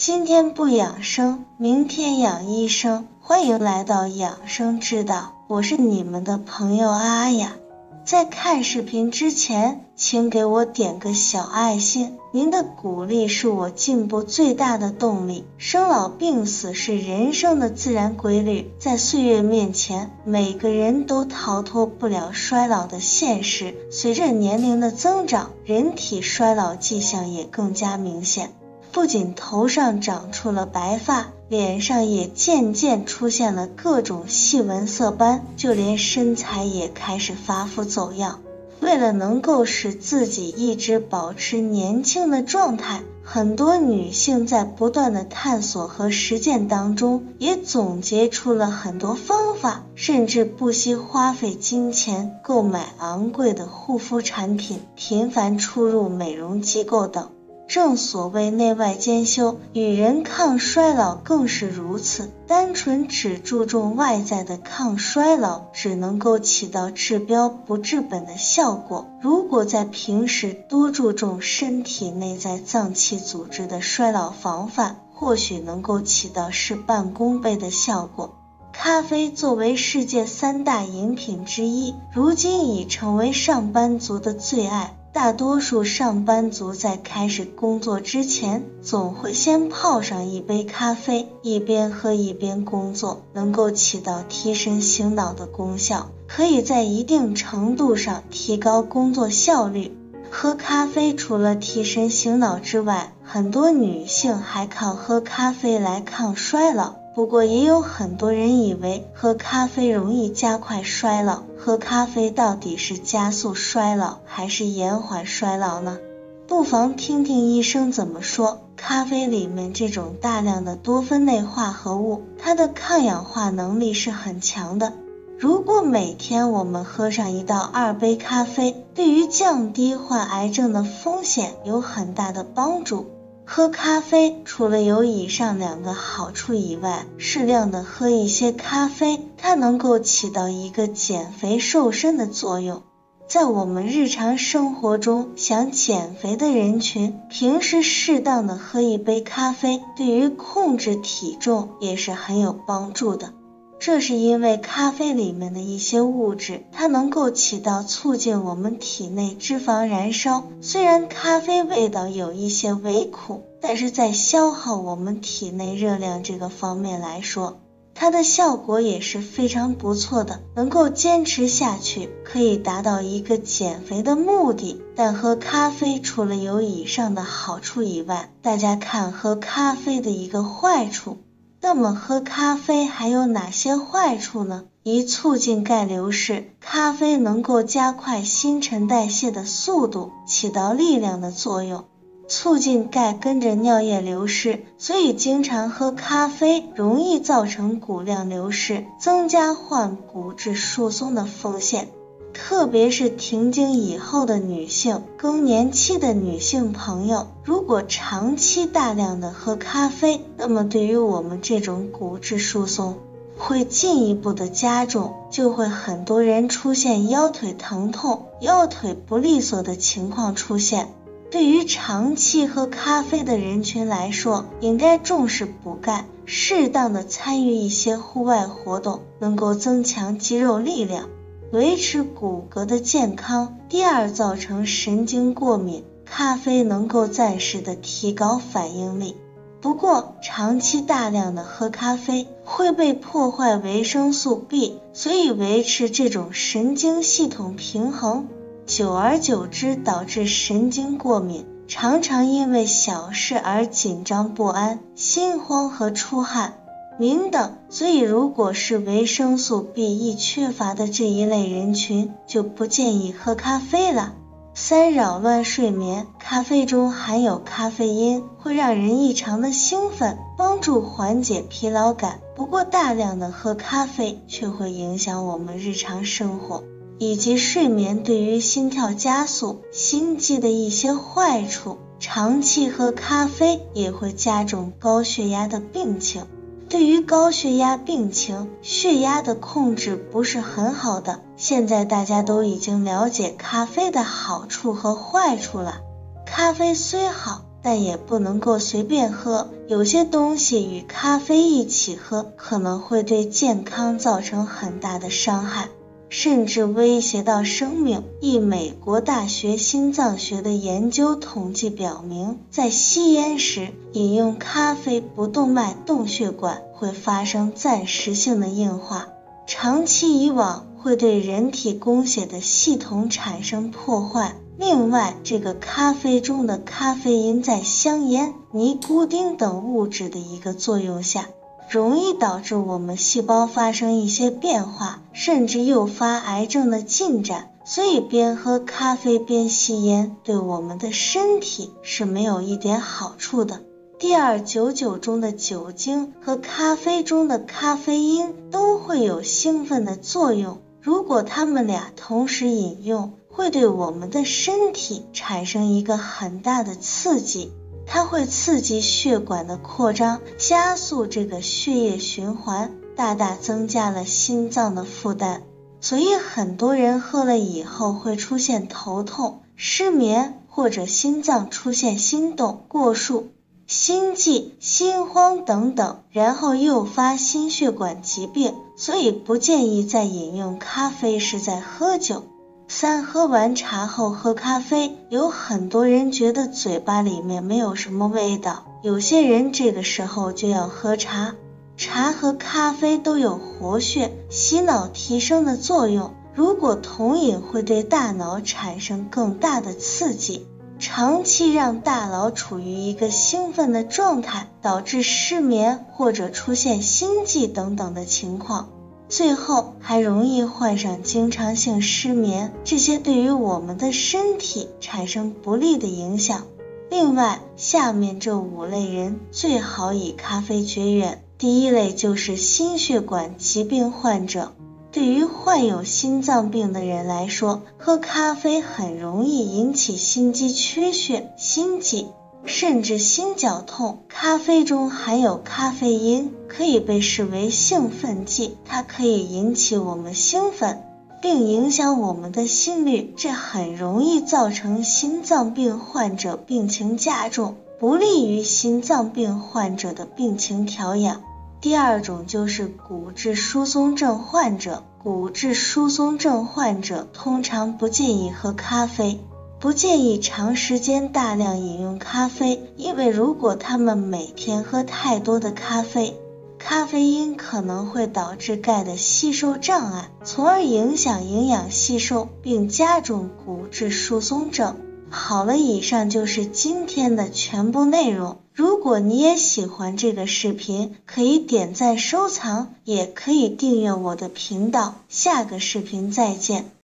今天不养生，明天养医生。欢迎来到养生之道，我是你们的朋友阿雅。在看视频之前，请给我点个小爱心，您的鼓励是我进步最大的动力。生老病死是人生的自然规律，在岁月面前，每个人都逃脱不了衰老的现实。随着年龄的增长，人体衰老迹象也更加明显。不仅头上长出了白发，脸上也渐渐出现了各种细纹色斑，就连身材也开始发福走样。为了能够使自己一直保持年轻的状态，很多女性在不断的探索和实践当中，也总结出了很多方法，甚至不惜花费金钱购买昂贵的护肤产品，频繁出入美容机构等。正所谓内外兼修，与人抗衰老更是如此。单纯只注重外在的抗衰老，只能够起到治标不治本的效果。如果在平时多注重身体内在脏器组织的衰老防范，或许能够起到事半功倍的效果。咖啡作为世界3大饮品之一，如今已成为上班族的最爱。大多数上班族在开始工作之前，总会先泡上一杯咖啡，一边喝一边工作，能够起到提神醒脑的功效，可以在一定程度上提高工作效率。喝咖啡除了提神醒脑之外，很多女性还靠喝咖啡来抗衰老。不过也有很多人以为喝咖啡容易加快衰老，喝咖啡到底是加速衰老还是延缓衰老呢？不妨听听医生怎么说。咖啡里面这种大量的多酚类化合物，它的抗氧化能力是很强的。如果每天我们喝上1到2杯咖啡，对于降低患癌症的风险有很大的帮助。喝咖啡除了有以上2个好处以外，适量的喝一些咖啡，它能够起到一个减肥瘦身的作用。在我们日常生活中，想减肥的人群，平时适当的喝一杯咖啡，对于控制体重也是很有帮助的。这是因为咖啡里面的一些物质，它能够起到促进我们体内脂肪燃烧。虽然咖啡味道有一些微苦，但是在消耗我们体内热量这个方面来说，它的效果也是非常不错的，能够坚持下去，可以达到一个减肥的目的。但喝咖啡除了有以上的好处以外，大家看喝咖啡的一个坏处。那么喝咖啡还有哪些坏处呢？以促进钙流失，咖啡能够加快新陈代谢的速度，起到力量的作用，促进钙跟着尿液流失，所以经常喝咖啡容易造成骨量流失，增加患骨质疏松的风险。特别是停经以后的女性，更年期的女性朋友，如果长期大量的喝咖啡，那么对于我们这种骨质疏松会进一步的加重，就会很多人出现腰腿疼痛、腰腿不利索的情况出现。对于长期喝咖啡的人群来说，应该重视补钙，适当的参与一些户外活动，能够增强肌肉力量，维持骨骼的健康。第二，造成神经过敏，咖啡能够暂时的提高反应力。不过长期大量的喝咖啡会被破坏维生素 B， 所以维持这种神经系统平衡，久而久之导致神经过敏，常常因为小事而紧张不安、心慌和出汗、敏等。所以如果是维生素 B1 缺乏的这一类人群，就不建议喝咖啡了。3、扰乱睡眠，咖啡中含有咖啡因，会让人异常的兴奋，帮助缓解疲劳感。不过大量的喝咖啡却会影响我们日常生活以及睡眠，对于心跳加速、心悸的一些坏处。长期喝咖啡也会加重高血压的病情。对于高血压病情，血压的控制不是很好的。现在大家都已经了解咖啡的好处和坏处了。咖啡虽好， 但也不能够随便喝，有些东西与咖啡一起喝，可能会对健康造成很大的伤害，甚至威胁到生命。一美国大学心脏学的研究统计表明，在吸烟时饮用咖啡不动脉动血管会发生暂时性的硬化，长期以往会对人体供血的系统产生破坏。另外，这个咖啡中的咖啡因在香烟、尼古丁等物质的一个作用下，容易导致我们细胞发生一些变化，甚至诱发癌症的进展。所以边喝咖啡边吸烟对我们的身体是没有一点好处的。第二，99中的酒精和咖啡中的咖啡因都会有兴奋的作用，如果它们俩同时饮用，会对我们的身体产生一个很大的刺激，它会刺激血管的扩张，加速这个血液循环，大大增加了心脏的负担。所以很多人喝了以后会出现头痛、失眠，或者心脏出现心动、过速、心悸、心慌等等，然后诱发心血管疾病。所以不建议在饮用咖啡时再喝酒。3，喝完茶后喝咖啡，有很多人觉得嘴巴里面没有什么味道，有些人这个时候就要喝茶。茶和咖啡都有活血、洗脑提升的作用，如果同饮会对大脑产生更大的刺激，长期让大脑处于一个兴奋的状态，导致失眠或者出现心悸等等的情况。最后还容易患上经常性失眠，这些对于我们的身体产生不利的影响。另外，下面这5类人最好以咖啡绝缘。第一类就是心血管疾病患者，对于患有心脏病的人来说，喝咖啡很容易引起心肌缺血、心悸，甚至心绞痛。咖啡中含有咖啡因，可以被视为兴奋剂，它可以引起我们兴奋，并影响我们的心率，这很容易造成心脏病患者病情加重，不利于心脏病患者的病情调养。第二种就是骨质疏松症患者，骨质疏松症患者通常不建议喝咖啡，不建议长时间大量饮用咖啡，因为如果他们每天喝太多的咖啡，咖啡因可能会导致钙的吸收障碍，从而影响营养吸收，并加重骨质疏松症。好了，以上就是今天的全部内容。如果你也喜欢这个视频，可以点赞收藏，也可以订阅我的频道。下个视频再见。